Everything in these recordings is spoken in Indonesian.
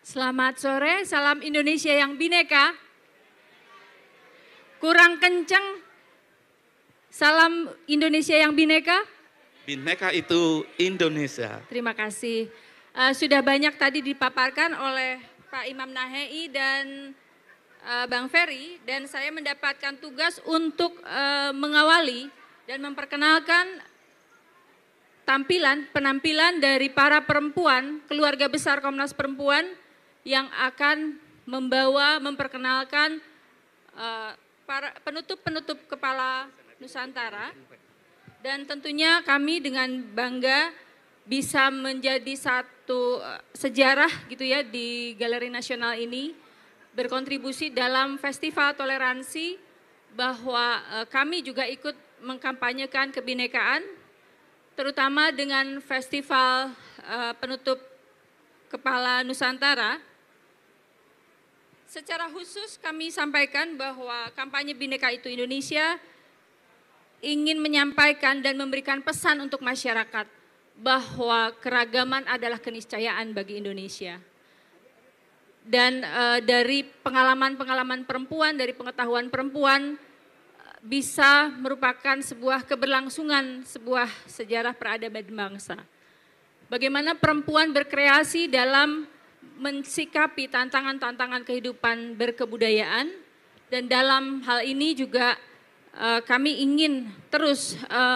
Selamat sore, salam Indonesia yang bineka. Kurang kenceng, salam Indonesia yang bineka. Bineka itu Indonesia. Terima kasih. Sudah banyak tadi dipaparkan oleh Pak Imam Nahei dan Bang Ferry, dan saya mendapatkan tugas untuk mengawali dan memperkenalkan penampilan dari para perempuan, keluarga besar Komnas Perempuan yang akan memperkenalkan para penutup kepala Nusantara. Dan tentunya kami dengan bangga bisa menjadi satu sejarah gitu ya di Galeri Nasional ini, berkontribusi dalam festival toleransi, bahwa kami juga ikut mengkampanyekan kebinekaan, terutama dengan festival penutup kepala Nusantara. Secara khusus kami sampaikan bahwa kampanye Bhinneka itu Indonesia ingin menyampaikan dan memberikan pesan untuk masyarakat bahwa keragaman adalah keniscayaan bagi Indonesia. Dan dari pengalaman-pengalaman perempuan, dari pengetahuan perempuan, bisa merupakan sebuah keberlangsungan, sebuah sejarah peradaban bangsa. Bagaimana perempuan berkreasi dalam mensikapi tantangan-tantangan kehidupan berkebudayaan, dan dalam hal ini juga kami ingin terus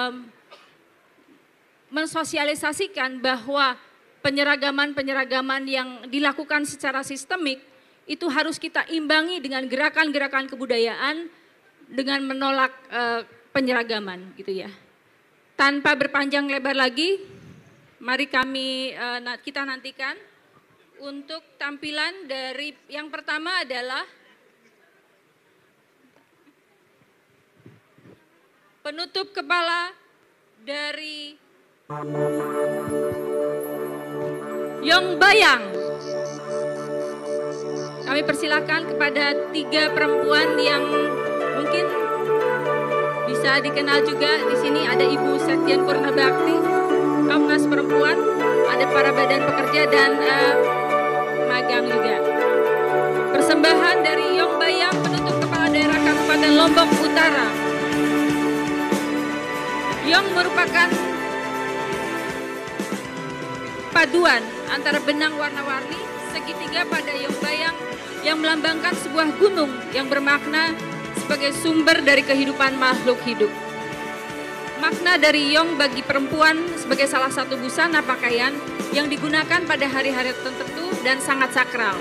mensosialisasikan bahwa penyeragaman yang dilakukan secara sistemik itu harus kita imbangi dengan gerakan-gerakan kebudayaan dengan menolak penyeragaman gitu ya. Tanpa berpanjang lebar lagi, mari kita nantikan untuk tampilan dari yang pertama adalah penutup kepala dari Yongbayang. Kami persilakan kepada 3 perempuan yang mungkin bisa dikenal juga. Di sini ada Ibu Sekjen Purnabakti, Komnas Perempuan, ada para badan pekerja dan magang juga. Persembahan dari Yongbayang, penutup kepala daerah Kabupaten Lombok Utara. Yong merupakan paduan antara benang warna-warni segitiga pada Yongbayang yang melambangkan sebuah gunung yang bermakna sebagai sumber dari kehidupan makhluk hidup. Makna dari Yong bagi perempuan sebagai salah satu busana pakaian yang digunakan pada hari-hari tertentu dan sangat sakral.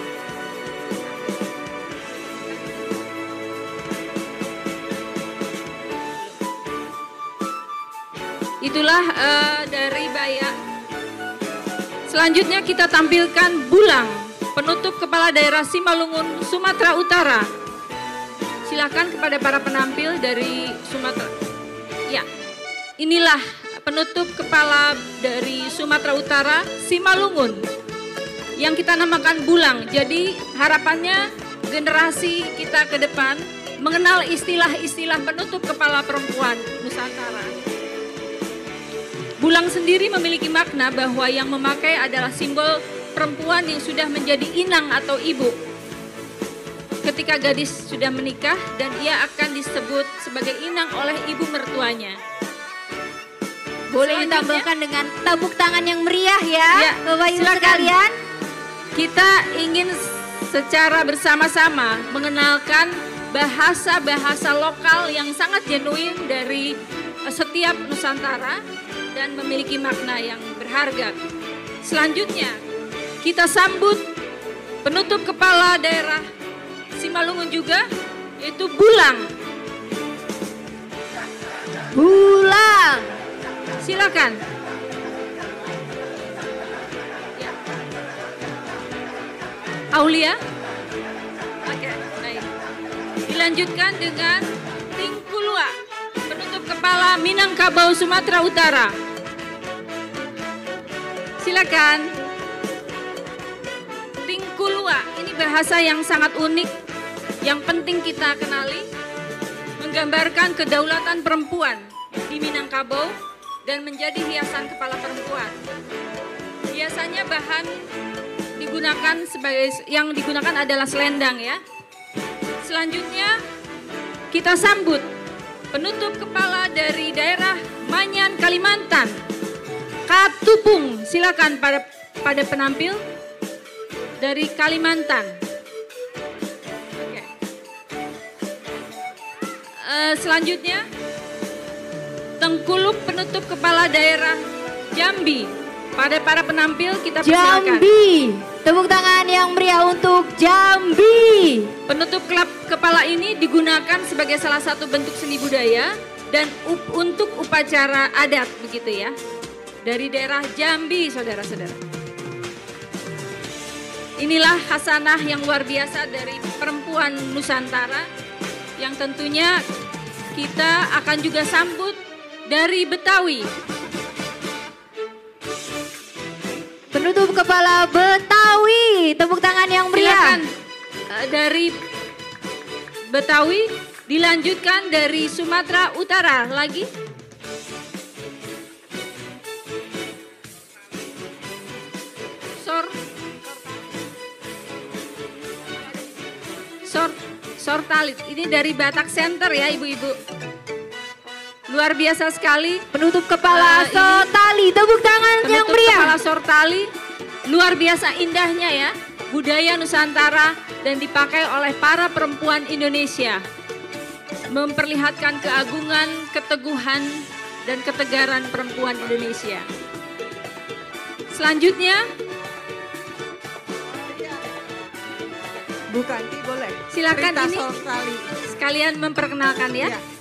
Itulah dari Bayak. Selanjutnya kita tampilkan Bulang, penutup kepala daerah Simalungun, Sumatera Utara. Silakan kepada para penampil dari Sumatera. Ya, inilah penutup kepala dari Sumatera Utara, Simalungun, yang kita namakan Bulang. Jadi harapannya generasi kita ke depan mengenal istilah-istilah penutup kepala perempuan Nusantara. Bulang sendiri memiliki makna bahwa yang memakai adalah simbol perempuan yang sudah menjadi inang atau ibu. Ketika gadis sudah menikah dan ia akan disebut sebagai inang oleh ibu mertuanya. Boleh ditambahkan dengan tepuk tangan yang meriah ya, Bapak Ibu sekalian. Kita ingin secara bersama-sama mengenalkan bahasa-bahasa lokal yang sangat genuin dari setiap Nusantara dan memiliki makna yang berharga. Selanjutnya, kita sambut penutup kepala daerah Simalungun juga, yaitu Bulang. Bulang. Silakan. Ya. Aulia. Oke, baik. Dilanjutkan dengan Tingkulua, penutup kepala Minangkabau, Sumatera Utara. Silakan. Tingkulua, ini bahasa yang sangat unik, yang penting kita kenali, menggambarkan kedaulatan perempuan di Minangkabau dan menjadi hiasan kepala perempuan. Biasanya bahan digunakan adalah selendang ya. Selanjutnya kita sambut penutup kepala dari daerah Manyan, Kalimantan. Katupung, silakan pada penampil dari Kalimantan. Oke. Selanjutnya Tengkuluk penutup kepala daerah Jambi. Pada para penampil kita persilakan. Jambi, tepuk tangan yang meriah untuk Jambi. Penutup kepala ini digunakan sebagai salah satu bentuk seni budaya dan untuk upacara adat begitu ya. Dari daerah Jambi, saudara-saudara. Inilah khasanah yang luar biasa dari perempuan Nusantara yang tentunya kita akan juga sambut dari Betawi. Penutup kepala Betawi, tepuk tangan yang meriah. Silakan dari Betawi, dilanjutkan dari Sumatera Utara lagi. Sortalit, ini dari Batak Center ya ibu-ibu. Luar biasa sekali. Penutup kepala Sortali, tepuk tangan yang Penutup meriah. kepala Sortali, luar biasa indahnya ya. Budaya Nusantara dan dipakai oleh para perempuan Indonesia. Memperlihatkan keagungan, keteguhan, dan ketegaran perempuan Indonesia. Selanjutnya, Bu Kanti boleh? silakan Cerita ini Sortali. sekalian memperkenalkan ya. Ya.